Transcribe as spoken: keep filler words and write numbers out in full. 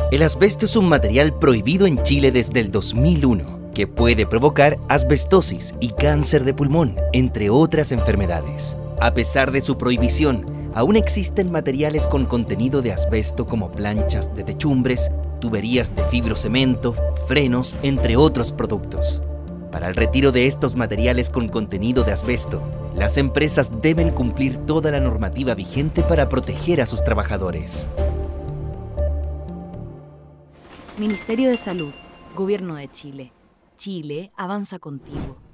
El asbesto es un material prohibido en Chile desde el dos mil uno, que puede provocar asbestosis y cáncer de pulmón, entre otras enfermedades. A pesar de su prohibición, aún existen materiales con contenido de asbesto como planchas de techumbres, tuberías de fibrocemento, frenos, entre otros productos. Para el retiro de estos materiales con contenido de asbesto, las empresas deben cumplir toda la normativa vigente para proteger a sus trabajadores. Ministerio de Salud, Gobierno de Chile. Chile avanza contigo.